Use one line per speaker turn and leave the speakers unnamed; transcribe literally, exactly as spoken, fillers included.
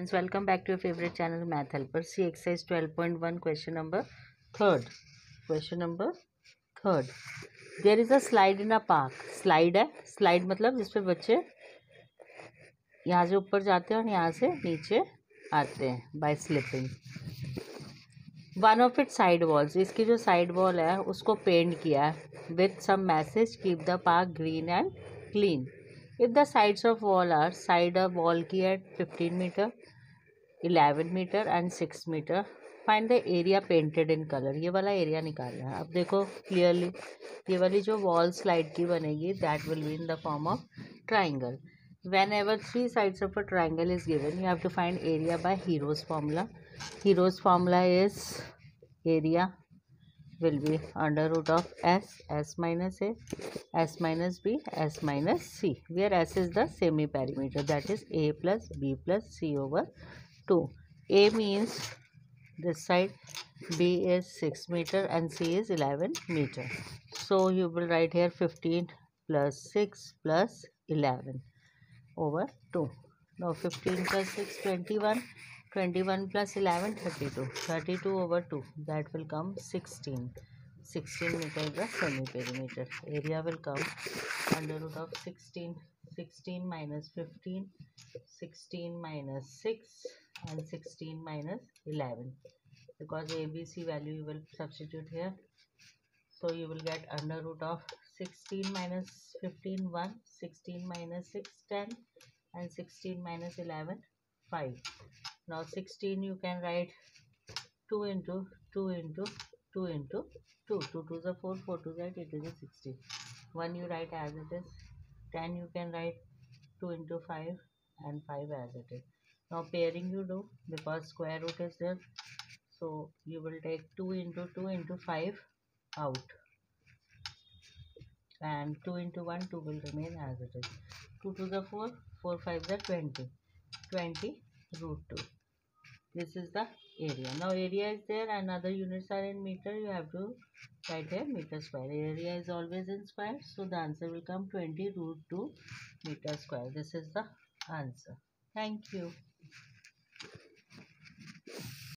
students, welcome back to your favorite channel Math Helper. See exercise twelve point one, question number third. Question number third. There is a slide in a park. Slide है, slide मतलब जिस पे बच्चे यहाँ से ऊपर जाते हैं और यहाँ से नीचे आते हैं by slipping. One of its side walls, इसकी जो side wall है उसको पेंट किया है with some message keep the park green and clean. If the sides of wall are side of wall की है fifteen meter, eleven meter and six meter, find the area painted in color. ये वाला area निकालना है. अब देखो clearly ये वाली जो वॉल स्लाइड की बनेगी that will be in the form of triangle. Whenever three sides of a triangle is given, you have to find area by Hero's formula. Hero's formula is area will be under root of s, s minus a, s minus b, s minus c, where s is the semi perimeter, that is a plus b plus c over two. A means this side, b is six meter and c is eleven meter. So you will write here fifteen plus six plus eleven over two. Now fifteen plus six, twenty-one. twenty-one plus eleven, thirty-two. thirty-two over two, that will come sixteen. sixteen meter is the semi perimeter. Area will come under root of sixteen. sixteen minus fifteen, sixteen minus six and sixteen minus eleven. Because A B C value you will substitute here. So you will get under root of sixteen minus fifteen, one. sixteen minus six, ten. And sixteen minus eleven, five. Now sixteen you can write two into two into two into two. two to the four, four to the eight, eight to the sixteen. one you write as it is. ten you can write two into five and five as it is. Now pairing you do because square root is there. So you will take two into two into five out. And two into one, two will remain as it is. two to the four, four, five the twenty. twenty root two. This is the area. Now area is there and other units are in meter. You have to write here meter square. Area is always in square. So the answer will come twenty root two meter square. This is the answer. Thank you.